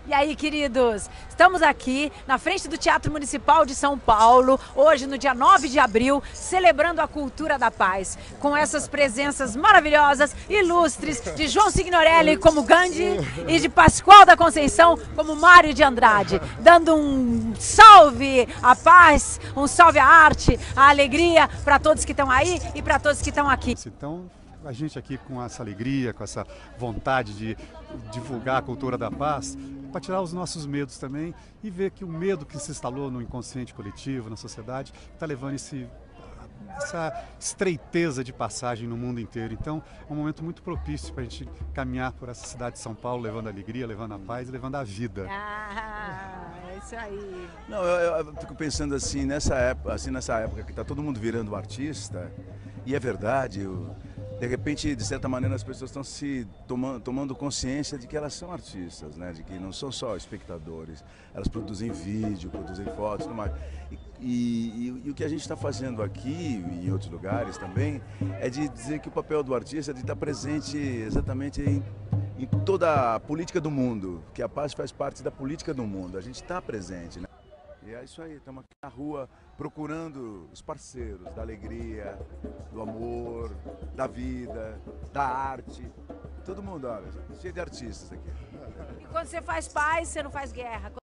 E aí, queridos, estamos aqui na frente do Teatro Municipal de São Paulo, hoje no dia 9 de abril, celebrando a cultura da paz, com essas presenças maravilhosas, ilustres, de João Signorelli como Gandhi e de Pascoal da Conceição como Mário de Andrade, dando um salve à paz, um salve à arte, à alegria para todos que estão aí e para todos que estão aqui. Então, a gente aqui com essa alegria, com essa vontade de divulgar a cultura da paz, para tirar os nossos medos também e ver que o medo que se instalou no inconsciente coletivo, na sociedade, está levando essa estreiteza de passagem no mundo inteiro. Então, é um momento muito propício para a gente caminhar por essa cidade de São Paulo, levando a alegria, levando a paz e levando a vida. É isso aí. Não, eu fico pensando assim, nessa época que está todo mundo virando artista, e é verdade, de repente, de certa maneira, as pessoas estão se tomando consciência de que elas são artistas, né? De que não são só espectadores, elas produzem vídeo, produzem fotos, tudo mais. E o que a gente está fazendo aqui e em outros lugares também é de dizer que o papel do artista é de estar presente exatamente em toda a política do mundo, que a paz faz parte da política do mundo. A gente está presente, né? E é isso aí, estamos aqui na rua procurando os parceiros da alegria, do amor, da vida, da arte. Todo mundo, olha, cheio de artistas aqui. E quando você faz paz, você não faz guerra.